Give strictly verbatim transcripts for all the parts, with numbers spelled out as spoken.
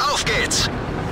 Auf geht's!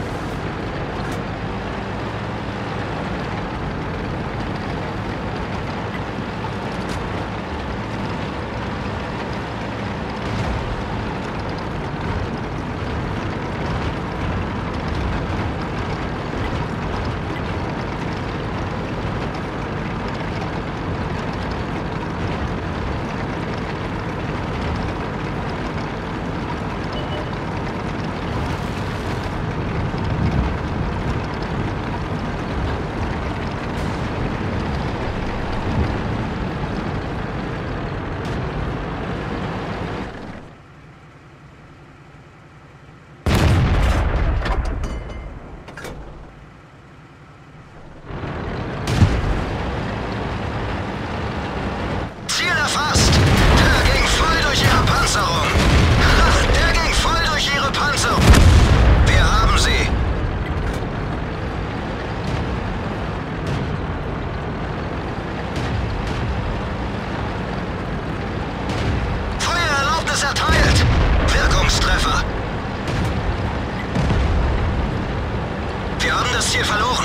Wir haben das Ziel verloren.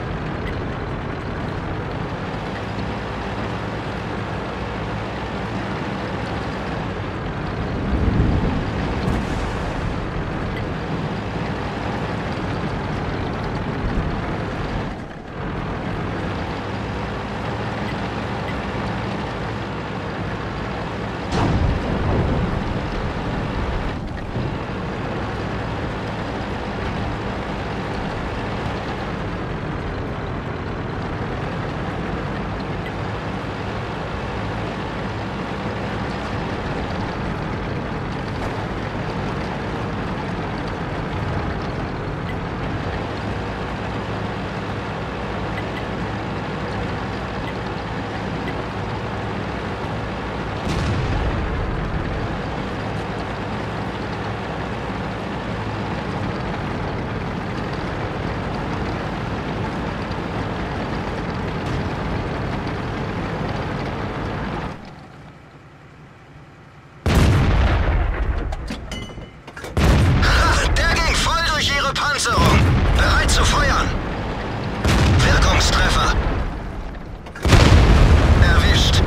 Panzerung! Bereit zu feuern! Wirkungstreffer! Erwischt!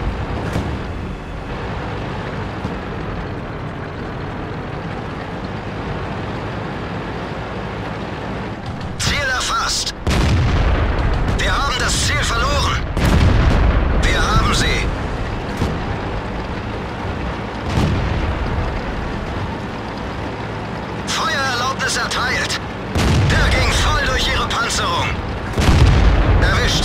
Ziel erfasst! Wir haben das Ziel verloren! Wir haben sie! Feuererlaubnis erteilt! Der ging voll durch ihre Panzerung! Erwischt!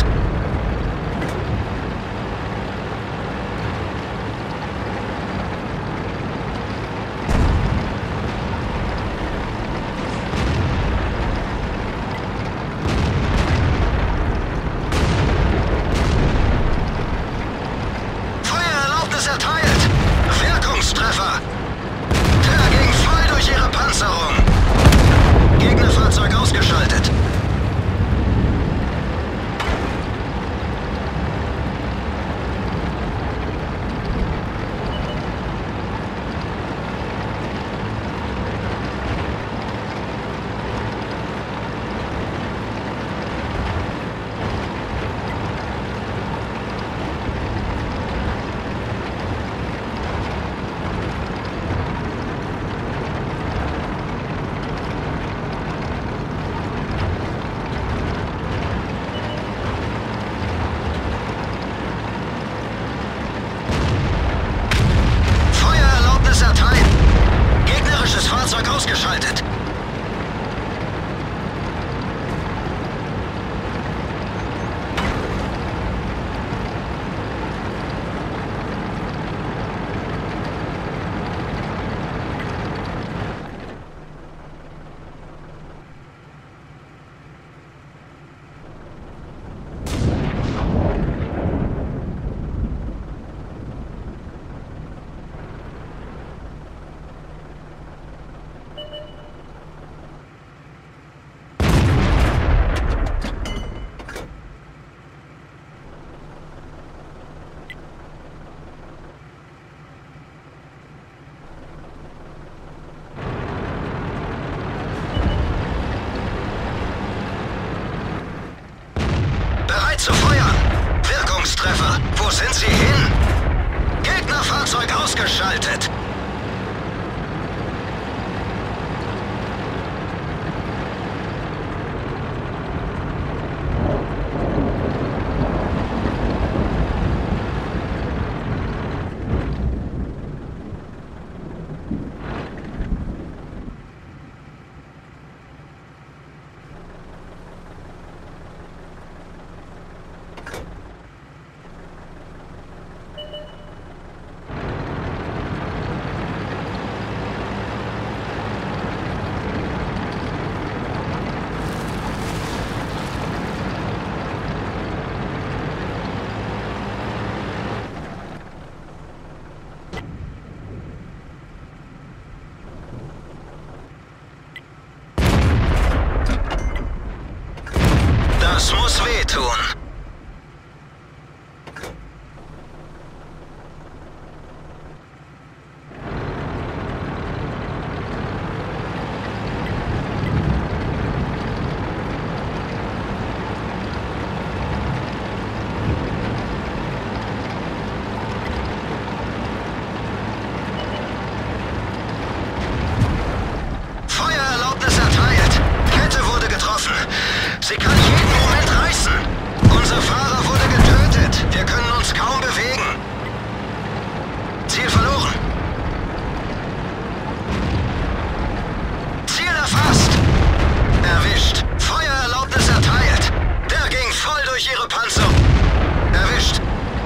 Feuererlaubnis erteilt! Wirkungstreffer! Der ging voll durch ihre Panzerung! Gegner Das muss wehtun. Feuererlaubnis erteilt. Kette wurde getroffen. Sie kann jeden Moment reißen. Unser Fahrer wurde getötet. Wir können uns kaum bewegen. Ziel verloren. Ziel erfasst. Erwischt. Feuererlaubnis erteilt. Der ging voll durch ihre Panzerung. Erwischt.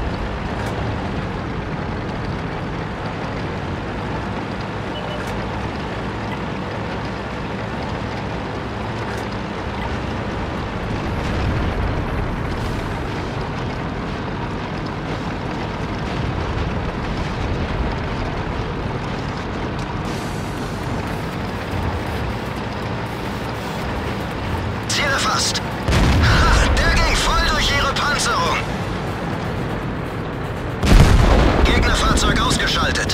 Erfasst. Ha, der ging voll durch ihre Panzerung. Gegnerfahrzeug ausgeschaltet.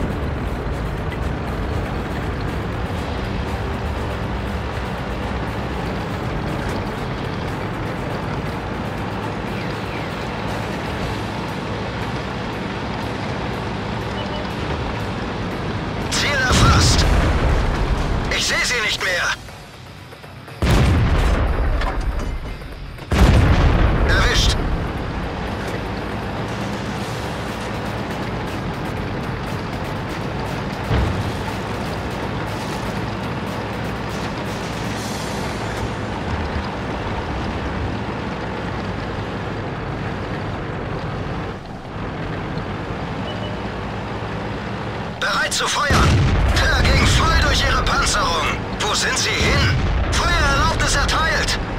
Ziel erfasst. Ich sehe sie nicht mehr. Bereit zu feuern. Der ging voll durch ihre Panzerung. Wo sind sie hin? Feuererlaubnis erteilt.